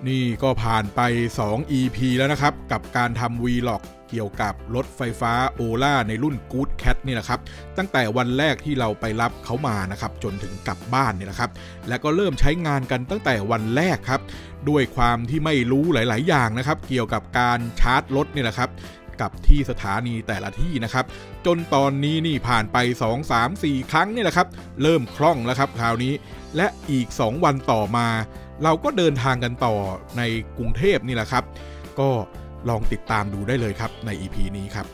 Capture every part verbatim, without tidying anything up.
นี่ก็ผ่านไปสอง อี พี แล้วนะครับกับการทำ Vlog เกี่ยวกับรถไฟฟ้า Ola ในรุ่น Good Cat นี่แหละครับตั้งแต่วันแรกที่เราไปรับเขามานะครับจนถึงกลับบ้านนี่แหละครับและก็เริ่มใช้งานกันตั้งแต่วันแรกครับด้วยความที่ไม่รู้หลายๆอย่างนะครับเกี่ยวกับการชาร์จรถนี่แหละครับกับที่สถานีแต่ละที่นะครับจนตอนนี้นี่ผ่านไปสอง สาม สี่ครั้งนี่แหละครับเริ่มคล่องแล้วครับคราวนี้และอีกสองวันต่อมาเราก็เดินทางกันต่อในกรุงเทพนี่แหละครับก็ลองติดตามดูได้เลยครับใน อี พี นี้ครับ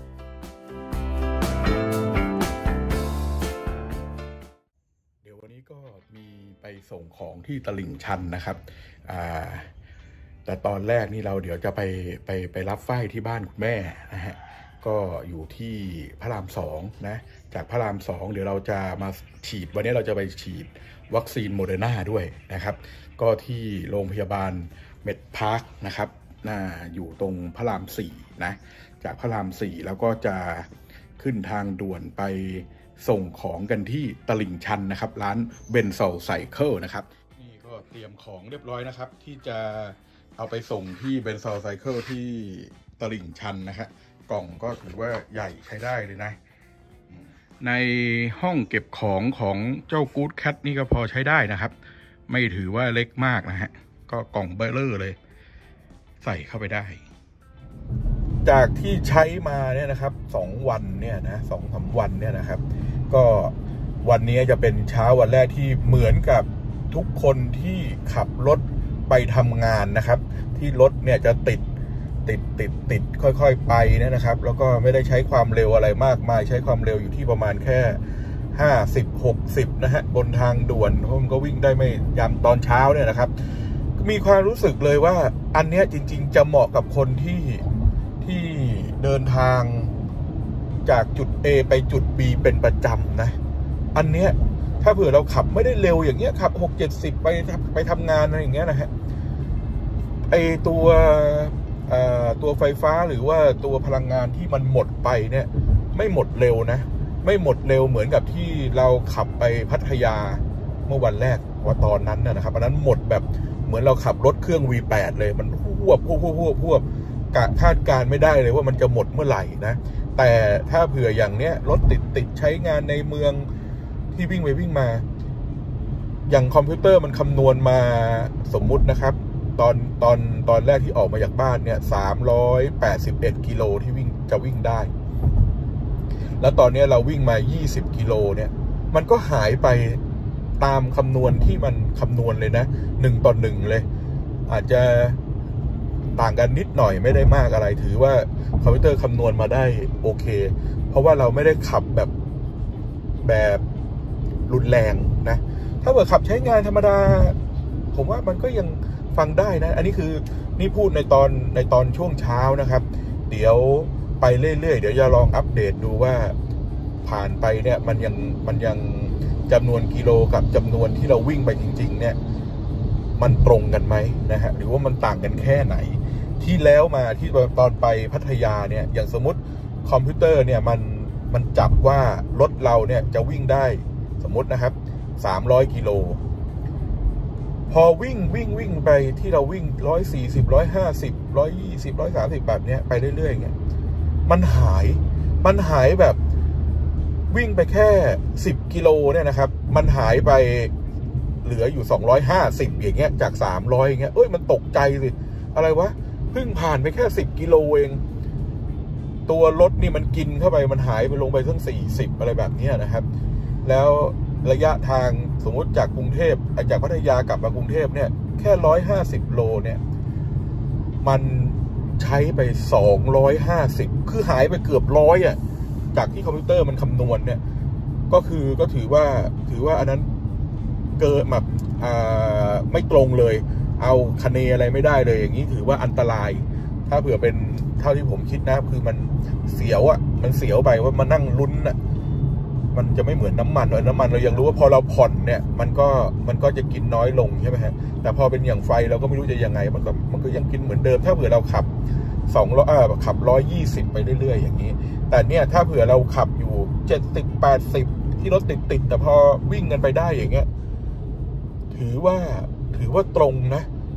เดี๋ยววันนี้ก็มีไปส่งของที่ตลิ่งชันนะครับอ่าแต่ตอนแรกนี่เราเดี๋ยวจะไปไปไปรับฝ้ายที่บ้านคุณแม่นะฮะก็อยู่ที่พระรามสองนะจากพระรามสองเดี๋ยวเราจะมาฉีดวันนี้เราจะไปฉีดวัคซีนโมเดอร์นาด้วยนะครับก็ที่โรงพยาบาลเมดพาร์คนะครับน่าอยู่ตรงพระรามสี่นะจากพระรามสี่แล้วก็จะขึ้นทางด่วนไปส่งของกันที่ตลิ่งชันนะครับร้านเบนโซไซเคิลนะครับนี่ก็เตรียมของเรียบร้อยนะครับที่จะเอาไปส่งที่เบนโซไซเคิลที่ตลิ่งชันนะครับกล่องก็ถือว่าใหญ่ใช้ได้เลยนะในห้องเก็บของของเจ้า Good Cat นี่ก็พอใช้ได้นะครับไม่ถือว่าเล็กมากนะฮะก็กล่องเบลเลอร์เลยใส่เข้าไปได้จากที่ใช้มาเนี่ยนะครับสองวันเนี่ยนะสองสามวันเนี่ยนะครับก็วันนี้จะเป็นเช้าวันแรกที่เหมือนกับทุกคนที่ขับรถไปทำงานนะครับที่รถเนี่ยจะติดติดติดติดค่อยๆไปเนี่ยนะครับแล้วก็ไม่ได้ใช้ความเร็วอะไรมากมายใช้ความเร็วอยู่ที่ประมาณแค่ห้าสิบ หกสิบนะฮะบนทางด่วนเพราะมันก็วิ่งได้ไม่ยามตอนเช้าเนี่ยนะครับมีความรู้สึกเลยว่าอันเนี้ยจริงๆจะเหมาะกับคนที่ที่เดินทางจากจุด A ไปจุด B เป็นประจำนะอันเนี้ยถ้าเผื่อเราขับไม่ได้เร็วอย่างเงี้ยขับหก เจ็ดสิบไปไปทำงานอะไรอย่างเงี้ยนะฮะไอตัวตัวไฟฟ้าหรือว่าตัวพลังงานที่มันหมดไปเนี่ยไม่หมดเร็วนะไม่หมดเร็วเหมือนกับที่เราขับไปพัทยาเมื่อวันแรกว่าตอนนั้นนะครับอันนั้นหมดแบบเหมือนเราขับรถเครื่อง วี แปด เลยมันพวบพวบพวบพวบพวบกะคาดการไม่ได้เลยว่ามันจะหมดเมื่อไหร่นะแต่ถ้าเผื่ออย่างเนี้ยรถติดติดใช้งานในเมืองที่วิ่งไปวิ่งมาอย่างคอมพิวเตอร์มันคำนวณมาสมมุตินะครับตอนตอนตอนแรกที่ออกมาจากบ้านเนี่ยสามร้อยแปดสิบเอ็ดกิโลที่วิ่งจะวิ่งได้แล้วตอนนี้เราวิ่งมายี่สิบกิโลเนี่ยมันก็หายไปตามคำนวณที่มันคำนวณเลยนะหนึ่งต่อหนึ่งเลยอาจจะต่างกันนิดหน่อยไม่ได้มากอะไรถือว่าคอมพิวเตอร์คำนวณมาได้โอเคเพราะว่าเราไม่ได้ขับแบบแบบรุนแรงนะถ้าเกิดขับใช้งานธรรมดาผมว่ามันก็ยังฟังได้นะอันนี้คือนี่พูดในตอนในตอนช่วงเช้านะครับเดี๋ยวไปเรื่อยๆเดี๋ยวจะลองอัปเดตดูว่าผ่านไปเนี่ยมันยังมันยังจำนวนกิโลกับจำนวนที่เราวิ่งไปจริงๆเนี่ยมันตรงกันไหมนะฮะหรือว่ามันต่างกันแค่ไหนที่แล้วมาที่ตอนไปพัทยาเนี่ยอย่างสมมติคอมพิวเตอร์เนี่ยมันมันจับว่ารถเราเนี่ยจะวิ่งได้สมมตินะครับสามร้อยกิโลพอวิ่งวิ่งวิ่งไปที่เราวิ่งหนึ่งร้อยสี่สิบ หนึ่งร้อยห้าสิบ หนึ่งร้อยยี่สิบ หนึ่งร้อยสามสิบแบบเนี้ยไปเรื่อยๆเงี้ยมันหายมันหายแบบวิ่งไปแค่สิบกิโลเนี่ยนะครับมันหายไปเหลืออยู่สองร้อยห้าสิบอย่างเงี้ยจากสามร้อยอย่างเงี้ยเอ้ยมันตกใจสิอะไรวะเพิ่งผ่านไปแค่สิบกิโลเองตัวรถนี่มันกินเข้าไปมันหายไปลงไปทั้งสี่สิบอะไรแบบนี้นะครับแล้วระยะทางสมมติจากกรุงเทพจากพัทยากลับมากรุงเทพเนี่ยแค่ร้อยห้าสิบโลเนี่ยมันใช้ไปสองร้อยห้าสิบคือหายไปเกือบร้อยอ่ะจากที่คอมพิวเตอร์มันคำนวณเนี่ยก็คือก็ถือว่าถือว่าอันนั้นเกินแบบอ่าไม่ตรงเลยเอาคะเนอะไรไม่ได้เลยอย่างนี้ถือว่าอันตรายถ้าเผื่อเป็นเท่าที่ผมคิดนะคือมันเสียวอ่ะมันเสียวไปว่ามานั่งลุ้นอ่ะมันจะไม่เหมือนน้ำมันเออน้ำมันเรายังรู้ว่าพอเราผ่อนเนี่ยมันก็มันก็จะกินน้อยลงใช่ไหมฮะแต่พอเป็นอย่างไฟเราก็ไม่รู้จะยังไงมันก็มันก็ยังกินเหมือนเดิมถ้าเผื่อเราขับสองร้อยขับร้อยยี่สิบไปเรื่อยๆอย่างนี้แต่เนี่ยถ้าเผื่อเราขับอยู่เจ็ดสิบแปดสิบที่รถติดๆแต่พอวิ่งกันไปได้อย่างเงี้ยถือว่าถือว่าตรงนะ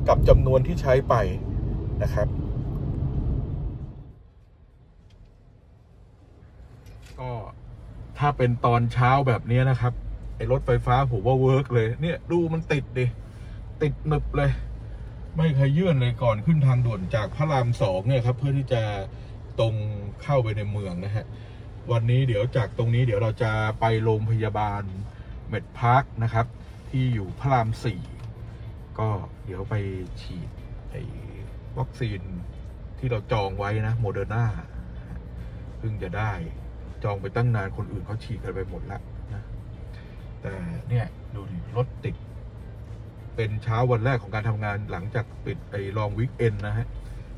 กับจำนวนที่ใช้ไปนะครับก็ถ้าเป็นตอนเช้าแบบนี้นะครับไอ้รถไฟฟ้าผมว่าเวิร์กเลยเนี่ยดูมันติดดิติดหนึบเลยไม่ขยื่นเลยก่อนขึ้นทางด่วนจากพระรามสองเนี่ยครับเพื่อที่จะตรงเข้าไปในเมืองนะฮะวันนี้เดี๋ยวจากตรงนี้เดี๋ยวเราจะไปโรงพยาบาลเมดพาร์คนะครับที่อยู่พระรามสี่ก็เดี๋ยวไปฉีดไอ้วัคซีนที่เราจองไว้นะโมเดอร์นาเพิ่งจะได้จองไปตั้งนานคนอื่นเขาฉีดกันไปหมดแล้วนะแต่เนี่ยดูดิรถติดเป็นเช้าวันแรกของการทำงานหลังจากปิดไอ้ลองวีคเอนนะฮะ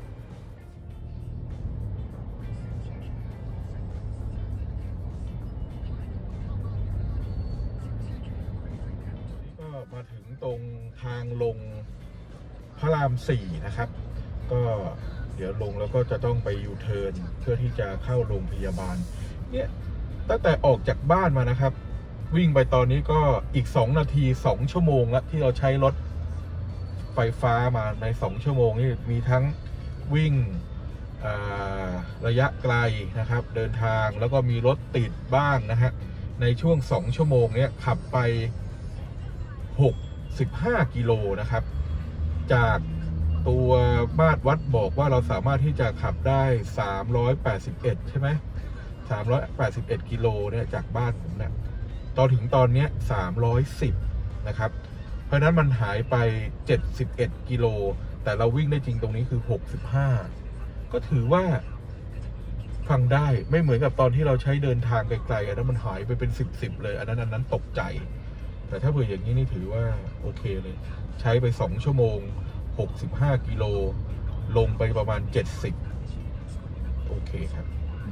ก็มาถึงตรงทางลงพระรามสี่นะครับก็เดี๋ยวลงแล้วก็จะต้องไปยูเทิร์นเพื่อที่จะเข้าโรงพยาบาลเนี่ยตั้งแต่ออกจากบ้านมานะครับวิ่งไปตอนนี้ก็อีกสองนาทีสองชั่วโมงแล้วที่เราใช้รถไฟฟ้ามาในสองชั่วโมงนี่มีทั้งวิ่งระยะไกลนะครับเดินทางแล้วก็มีรถติดบ้างนะฮะในช่วงสองชั่วโมงเนี้ยขับไปหกสิบห้ากิโลนะครับจากตัวมาตรวัดบอกว่าเราสามารถที่จะขับได้สามร้อยแปดสิบเอ็ดใช่ไหมสามร้อยแปดสิบเอ็ดกิโลเนี่ยจากบ้านผมเนี่ยตอนถึงตอนนี้สามร้อยสิบนะครับเพราะนั้นมันหายไปเจ็ดสิบเอ็ดกิโลแต่เราวิ่งได้จริงตรงนี้คือหกสิบห้าก็ถือว่าฟังได้ไม่เหมือนกับตอนที่เราใช้เดินทางไกลๆอันนั้นมันหายไปเป็นสิบสิบเลยอันนั้นอันนั้นตกใจแต่ถ้าเผื่ออย่างนี้นี่ถือว่าโอเคเลยใช้ไปสองชั่วโมงหกสิบห้ากิโลลงไปประมาณเจ็ดสิบโอเคครับ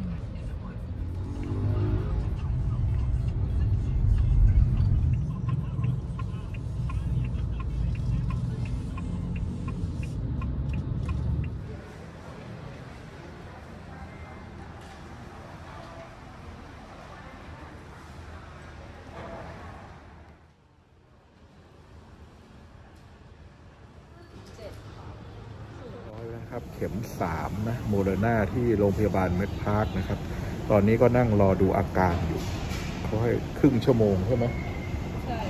ครับเข็มสามนะโมเดอร์นาที่โรงพยาบาลเมดพาร์คนะครับตอนนี้ก็นั่งรอดูอาการอยู่เขาให้ครึ่งชั่วโมงใช่ไหมใช่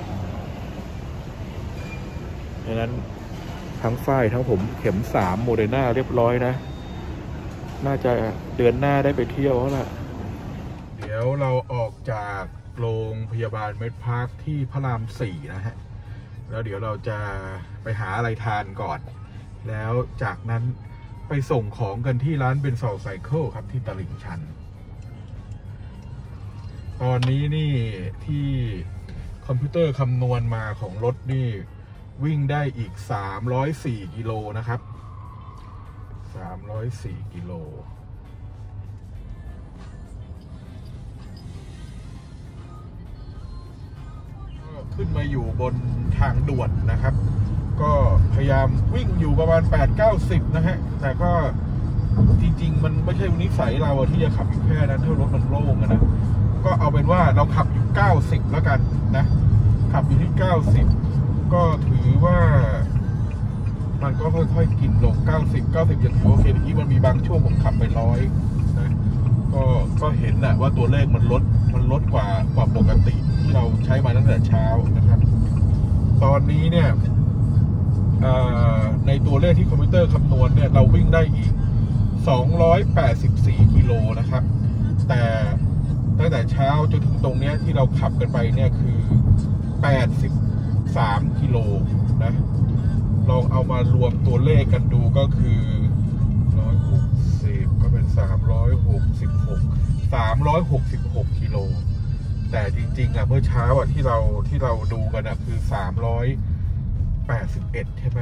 ดังนั้นทั้งฝ้ายทั้งผมเข็มสามโมเดอร์นาเรียบร้อยนะน่าจะเดือนหน้าได้ไปเที่ยวแล้วล่ะเดี๋ยวเราออกจากโรงพยาบาลเมดพาร์คที่พระรามสี่นะฮะแล้วเดี๋ยวเราจะไปหาอะไรทานก่อนแล้วจากนั้นไปส่งของกันที่ร้านเบนซอลไซเคิลครับที่ตลิ่งชันตอนนี้นี่ที่คอมพิวเตอร์คำนวณมาของรถนี่วิ่งได้อีกสามร้อยสี่กิโลนะครับสามร้อยสี่กิโลขึ้นมาอยู่บนทางด่วนนะครับก็พยายามวิ่งอยู่ประมาณ แปดเก้าสิบ นะฮะแต่ก็จริงๆมันไม่ใช่นิสัยเราที่จะขับอยู่แค่นั้นถ้ารถมันโล่งนะก็เอาเป็นว่าเราขับอยู่เก้าสิบแล้วกันนะขับอยู่ที่เก้าสิบก็ถือว่ามันก็ค่อยๆกินลงเก้าสิบ เก้าสิบยังถือโอเคเมื่อกี้มันมีบางช่วงผมขับไปร้อยนะก็ก็เห็นแหละว่าตัวเลขมันลดมันลดกว่ากว่าปกติที่เราใช้มาตั้งแต่เช้านะครับตอนนี้เนี่ยในตัวเลขที่คอมพิวเตอร์คำนวณเนี่ยเราวิ่งได้อีกสองร้อยแปดสิบสี่กิโลนะครับแต่ตั้งแต่เช้าจนถึงตรงนี้ที่เราขับกันไปเนี่ยคือแปดสิบสามกิโลนะลองเอามารวมตัวเลขกันดูก็คือหนึ่งร้อยหกสิบก็เป็นสามร้อยหกสิบหก สามร้อยหกสิบหกกิโลแต่จริงๆอ่ะเมื่อเช้าอ่ะที่เราที่เราดูกันอ่ะคือสามร้อยแปดสิบเอ็ดใช่ไหม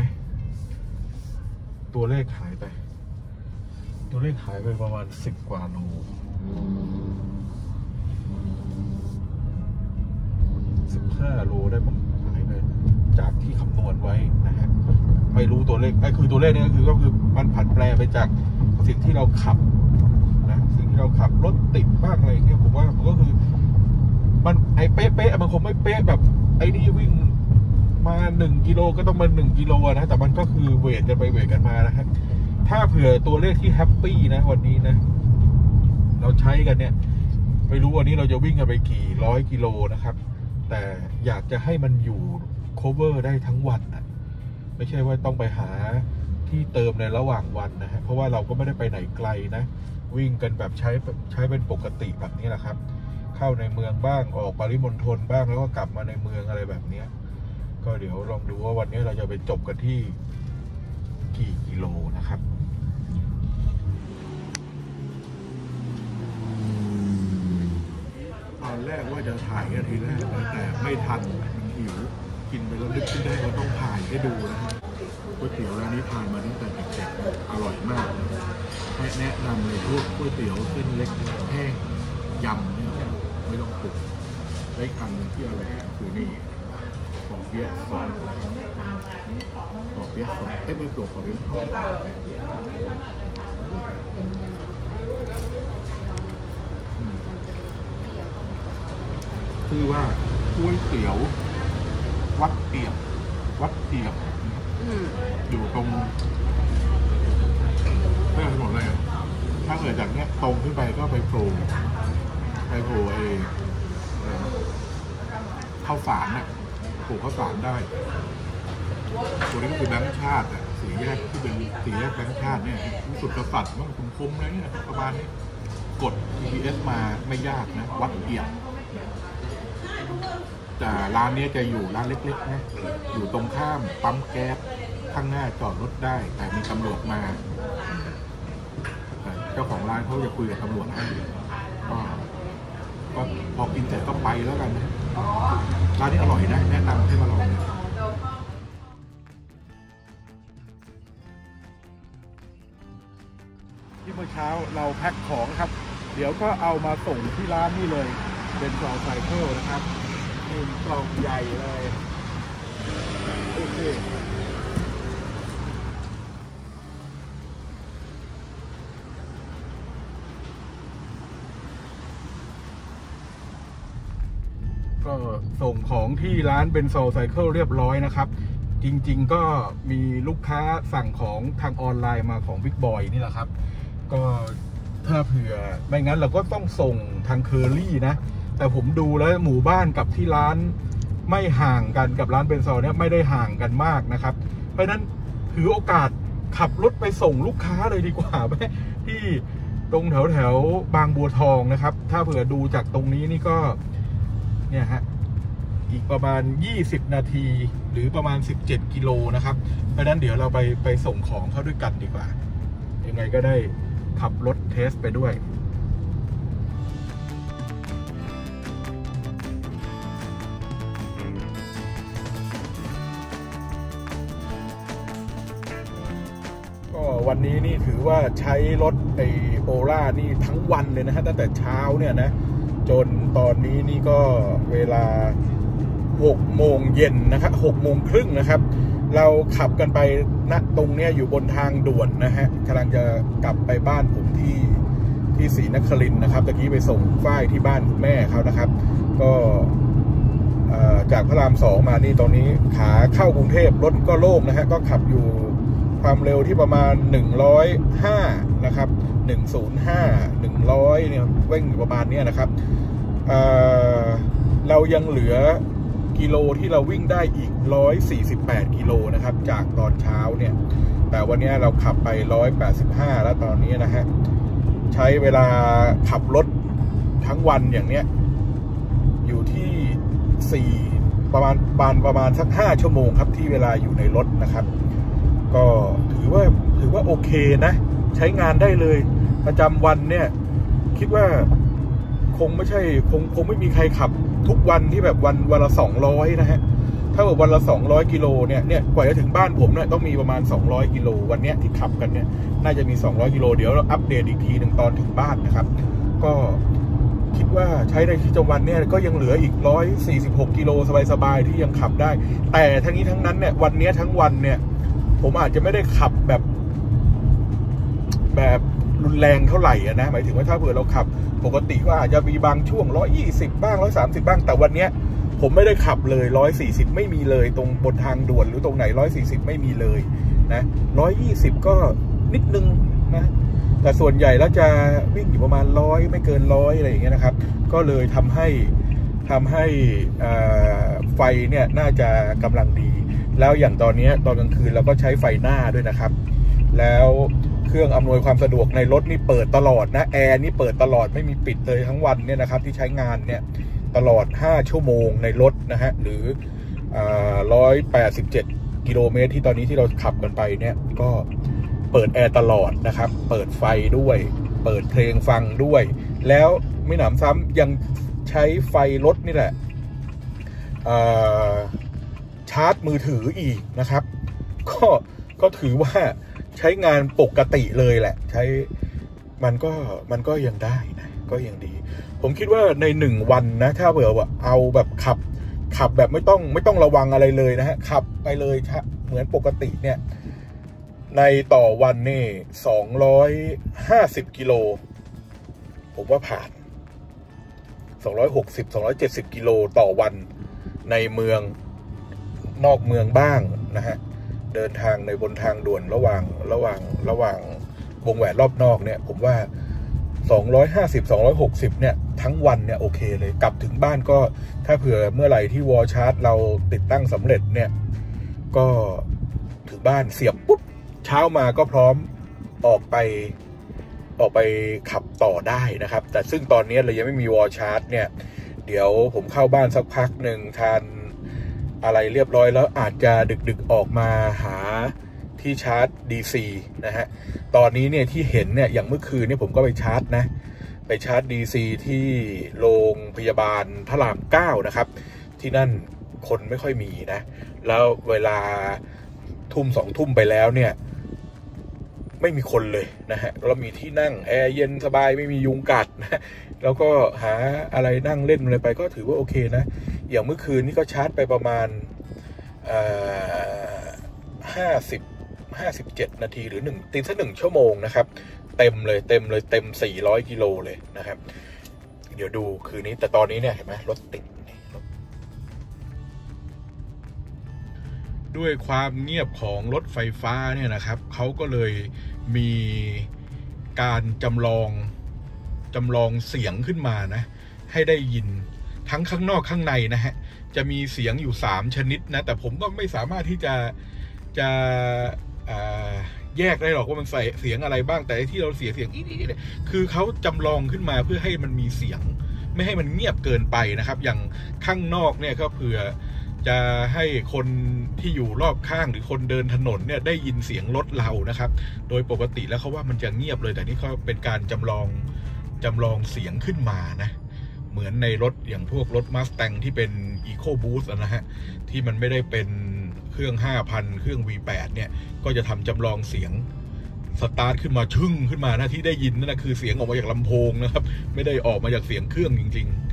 ตัวเลขหายไปตัวเลขหายไปประมาณสิบกว่าโลสิบห้าโลได้มั้งหายไปจากที่คำนวณไว้นะฮะไม่รู้ตัวเลขไอ้คือตัวเลขนี้ก็คือก็คือมันผันแปรไปจากสิ่งที่เราขับนะสิ่งที่เราขับรถติดบ้างอะไรเงี้ยผมว่ามันก็คือมันไอ้เป๊ะๆมันคงไม่เป๊ะแบบไอ้นี่วิ่งมามาหนึ่งกิโลก็ต้องมาหนึ่งกิโลนะแต่มันก็คือเวทกันไปเวทกันมานะครับถ้าเผื่อตัวเลขที่แฮปปี้นะวันนี้นะเราใช้กันเนี่ยไม่รู้วันนี้เราจะวิ่งกันไปกี่ร้อยกิโลนะครับแต่อยากจะให้มันอยู่ cover ได้ทั้งวันนะไม่ใช่ว่าต้องไปหาที่เติมในระหว่างวันนะฮะเพราะว่าเราก็ไม่ได้ไปไหนไกลนะวิ่งกันแบบใช้ใช้เป็นปกติแบบนี้แหละครับเข้าในเมืองบ้างออกปริมณฑลบ้างแล้วก็กลับมาในเมืองอะไรแบบนี้ก็เดี๋ยวลองดูว่าวันนี้เราจะไปจบกันที่กี่กิโลนะครับตอนแรกว่าจะถ่ายกันทีแรกแต่ไม่ทันมันหิวกินไปแล้วนึกขึ้นได้ว่าต้องถ่ายให้ดูนะครับก๋วยเตี๋ยวร้านนี้ทานมาตั้งแต่เด็กๆอร่อยมากแนะนำเลยพวกก๋วยเตี๋ยวเส้นเล็กแห้งยำเนี่ยไม่ต้องปรุงได้คำหนึ่งที่อร่อยคือนี่ของเปี๊ยะซอสของเปี๊ยะซอสเอ้ยไม่ตัวของเปี๊ยะซอสคือว่าก๋วยเตี๋ยววัดเตียบวัดเตียบอยู่ตรงไม่ใช่ถนนเลยถ้าเกิดจากเนี้ยตรงขึ้นไปก็ไปโผล่ไปโผล่ไอ้ข้าวสารน่ะโผล่ข้าวสารได้ตัวนี้ก็คือแบงค์ชาติอ่ะสีแยกที่เป็นสีแยกแบงค์ชาติเนี่ยสุดกระสัดว่าคุ้มคุ้มอะไรเนี่ยประมาณนี้กด จี พี เอส มาไม่ยากนะวัดเตียบแต่ร้านนี้จะอยู่ร้านเล็กๆนะอยู่ตรงข้ามปั๊มแก๊สข้างหน้าจอดรถได้แต่มีตำรวจมาเจ้าของร้านเขาจะคุยกับตำรวจให้ก็ก็พอกินเสร็จก็ไปแล้วกันนะร้านนี้อร่อยนะแนะนำให้มาลองที่เมื่อเช้าเราแพ็คของครับเดี๋ยวก็เอามาส่งที่ร้านนี่เลยเป็นซอไซเคิลนะครับนี่กล่องใหญ่เลยโอเคก็ส่งของที่ร้านเป็นโซลไซเคิลเรียบร้อยนะครับจริงๆก็มีลูกค้าสั่งของทางออนไลน์มาของ Big Boy นี่แหละครับก็ถ้าเผื่อไม่งั้นเราก็ต้องส่งทางเคอรี่นะแต่ผมดูแล้วหมู่บ้านกับที่ร้านไม่ห่างกันกับร้านเบนซอเนี่ยไม่ได้ห่างกันมากนะครับเพราะนั้นถือโอกาสขับรถไปส่งลูกค้าเลยดีกว่าไหมที่ตรงแถวแถวบางบัวทองนะครับถ้าเผื่อดูจากตรงนี้นี่ก็เนี่ยฮะอีกประมาณยี่สิบนาทีหรือประมาณสิบเจ็ดกิโลนะครับเพราะนั้นเดี๋ยวเราไปไปส่งของเขาด้วยกันดีกว่ายังไงก็ได้ขับรถเทสไปด้วยก็วันนี้นี่ถือว่าใช้รถไอโอล่านี่ทั้งวันเลยนะฮะตั้งแต่เช้าเนี่ยนะจนตอนนี้นี่ก็เวลาหกโมงเย็นนะครับหกโมงครึ่งนะครับเราขับกันไปณตรงเนี้ยอยู่บนทางด่วนนะฮะกำลังจะกลับไปบ้านผมที่ที่ศรีนครินทร์นะครับตะกี้ไปส่งฝ้ายที่บ้านคุณแม่เขานะครับก็จากพระรามสองมานี่ตอนนี้ขาเข้ากรุงเทพรถก็โล่งนะฮะก็ขับอยู่ความเร็วที่ประมาณหนึ่งร้อยห้านะครับหนึ่งศูนย์ห้า หนึ่งร้อยเนี่ยเว้งอยู่ประมาณนี้นะครับ เอ่อ เรายังเหลือกิโลที่เราวิ่งได้อีกหนึ่งร้อยสี่สิบแปดกิโลนะครับจากตอนเช้าเนี่ยแต่วันนี้เราขับไปหนึ่งร้อยแปดสิบห้าแล้วตอนนี้นะฮะใช้เวลาขับรถทั้งวันอย่างเนี้ยอยู่ที่สี่ประมาณบานประมาณสักห้าชั่วโมงครับที่เวลาอยู่ในรถนะครับก็ถือว่าถือว่าโอเคนะใช้งานได้เลยประจำวันเนี่ยคิดว่าคงไม่ใช่คงคงไม่มีใครขับทุกวันที่แบบวันวันละสองร้อยนะฮะถ้าแบบวันละสองร้อยกิโลเนี่ยเนี่ยกว่าจะถึงบ้านผมเนี่ยต้องมีประมาณสองร้อยกิโลวันเนี้ยที่ขับกันเนี่ยน่าจะมีสองร้อยกิโลเดี๋ยวเราอัปเดตอีกทีหนึ่งตอนถึงบ้านนะครับก็คิดว่าใช้ในที่จังหวัดเนี่ยก็ยังเหลืออีกหนึ่งร้อยสี่สิบหกกิโลสบายๆที่ยังขับได้แต่ทั้งนี้ทั้งนั้นเนี่ยวันนี้ทั้งวันเนี่ยผมอาจจะไม่ได้ขับแบบแบบรุนแรงเท่าไหร่นะหมายถึงว่าถ้าเผื่อเราขับปกติก็อาจจะมีบางช่วงหนึ่งร้อยยี่สิบบ้างหนึ่งร้อยสามสิบบ้างแต่วันนี้ผผมไม่ได้ขับเลยหนึ่งร้อยสี่สิบไม่มีเลยตรงบนทางด่วนหรือตรงไหนหนึ่งร้อยสี่สิบไม่มีเลยนะหนึ่งร้อยยี่สิบก็นิดนึงนะแต่ส่วนใหญ่แล้วจะวิ่งอยู่ประมาณร้อยไม่เกินร้อยอะไรอย่างเงี้ยนะครับก็เลยทำให้ทำให้ไฟเนี่ยน่าจะกำลังดีแล้วอย่างตอนนี้ตอนกลางคืนเราก็ใช้ไฟหน้าด้วยนะครับแล้วเครื่องอำนวยความสะดวกในรถนี่เปิดตลอดนะแอร์นี่เปิดตลอดไม่มีปิดเลยทั้งวันเนี่ยนะครับที่ใช้งานเนี่ยตลอดห้าชั่วโมงในรถนะฮะหรือหนึ่งร้อยแปดสิบเจ็ดกิโลเมตรที่ตอนนี้ที่เราขับกันไปเนี่ยก็เปิดแอร์ตลอดนะครับเปิดไฟด้วยเปิดเพลงฟังด้วยแล้วไม่หนำซ้ำยังใช้ไฟรถนี่แหละชาร์จมือถืออีกนะครับก็ก็ถือว่าใช้งานปกติเลยแหละใช้มันก็มันก็ยังได้นะก็ยังดีผมคิดว่าในหนึ่งวันนะถ้าเผื่อว่าเอาแบบขับขับแบบไม่ต้องไม่ต้องระวังอะไรเลยนะฮะขับไปเลยเหมือนปกติเนี่ยในต่อวันนี่สองร้อยห้าสิบกิโลผมว่าผ่านสองร้อยหกสิบ สองร้อยเจ็ดสิบกิโลต่อวันในเมืองนอกเมืองบ้างนะฮะเดินทางในบนทางด่วนระหว่างระหว่างระหว่างวงแหวนรอบนอกเนี่ยผมว่าสองร้อยห้าสิบ สองร้อยหกสิบเนี่ยทั้งวันเนี่ยโอเคเลยกลับถึงบ้านก็ถ้าเผื่อเมื่อไหร่ที่วอลชาร์จเราติดตั้งสำเร็จเนี่ยก็ถึงบ้านเสียบปุ๊บเช้ามาก็พร้อมออกไปออกไปขับต่อได้นะครับแต่ซึ่งตอนนี้เรายังไม่มีวอลชาร์จเนี่ยเดี๋ยวผมเข้าบ้านสักพักหนึ่งทานอะไรเรียบร้อยแล้วอาจจะดึกๆออกมาหาที่ชาร์จ ดี ซี นะฮะตอนนี้เนี่ยที่เห็นเนี่ยอย่างเมื่อคืนเนี่ยผมก็ไปชาร์จนะไปชาร์จ ดี ซี ที่โรงพยาบาลพระรามเก้านะครับที่นั่นคนไม่ค่อยมีนะแล้วเวลาทุ่มสองทุ่มไปแล้วเนี่ยไม่มีคนเลยนะฮะเรามีที่นั่งแอร์เย็นสบายไม่มียุงกัดนะแล้วก็หาอะไรนั่งเล่นอะไรไปก็ถือว่าโอเคนะอย่างเมื่อคืนนี้ก็ชาร์จไปประมาณห้าสิบห้าสิบเจ็ดนาทีหรือหนึ่งตีสักหนึ่งชั่วโมงนะครับเต็มเลยเต็มเลยเต็มสี่ร้อยกิโลเลยนะครับเดี๋ยวดูคืนนี้แต่ตอนนี้เนี่ยเห็นไหมรถติดด้วยความเงียบของรถไฟฟ้าเนี่ยนะครับเขาก็เลยมีการจำลองจำลองเสียงขึ้นมานะให้ได้ยินทั้งข้างนอกข้างในนะฮะจะมีเสียงอยู่สามชนิดนะแต่ผมก็ไม่สามารถที่จะจะแยกได้หรอกว่ามันใส่เสียงอะไรบ้างแต่ที่เราเสียเสียงอีนี่เนี่ยคือเขาจำลองขึ้นมาเพื่อให้มันมีเสียงไม่ให้มันเงียบเกินไปนะครับอย่างข้างนอกเนี่ยก็เผื่อจะให้คนที่อยู่รอบข้างหรือคนเดินถนนเนี่ยได้ยินเสียงรถเรานะครับโดยปกติแล้วเขาว่ามันจะเงียบเลยแต่นี่เขาเป็นการจำลองจำลองเสียงขึ้นมานะเหมือนในรถอย่างพวกรถ Mustang ที่เป็น EcoBoost นะฮะที่มันไม่ได้เป็นเครื่อง ห้าพัน เครื่อง วี แปด เนี่ยก็จะทำจำลองเสียงสตาร์ทขึ้นมาชึ่งขึ้นมานะที่ได้ยินนั่นนะคือเสียงออกมาจากลำโพงนะครับไม่ได้ออกมาจากเสียงเครื่องจริงๆ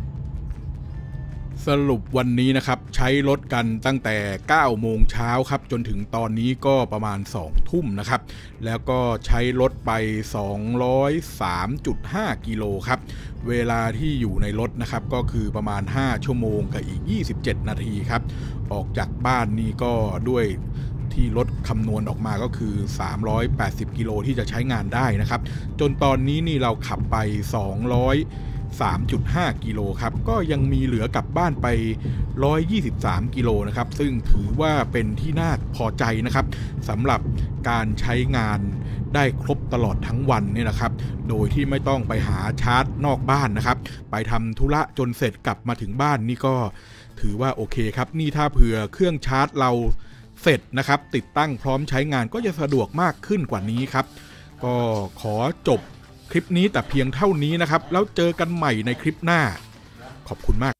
สรุปวันนี้นะครับใช้รถกันตั้งแต่เก้าโมงเช้าครับจนถึงตอนนี้ก็ประมาณสองทุ่มนะครับแล้วก็ใช้รถไป สองร้อยสามจุดห้า กิโลครับเวลาที่อยู่ในรถนะครับก็คือประมาณห้าชั่วโมงกับอีกยี่สิบเจ็ดนาทีครับออกจากบ้านนี่ก็ด้วยที่รถคำนวณออกมาก็คือสามร้อยแปดสิบกิโลที่จะใช้งานได้นะครับจนตอนนี้นี่เราขับไปสองร้อยสามจุดห้า กิโลครับก็ยังมีเหลือกลับบ้านไปหนึ่งร้อยยี่สิบสามกิโลนะครับซึ่งถือว่าเป็นที่น่าพอใจนะครับสำหรับการใช้งานได้ครบตลอดทั้งวันเนี่ยนะครับโดยที่ไม่ต้องไปหาชาร์จนอกบ้านนะครับไปทำธุระจนเสร็จกลับมาถึงบ้านนี่ก็ถือว่าโอเคครับนี่ถ้าเผื่อเครื่องชาร์จเราเสร็จนะครับติดตั้งพร้อมใช้งานก็จะสะดวกมากขึ้นกว่านี้ครับก็ขอจบคลิปนี้แต่เพียงเท่านี้นะครับแล้วเจอกันใหม่ในคลิปหน้าขอบคุณมาก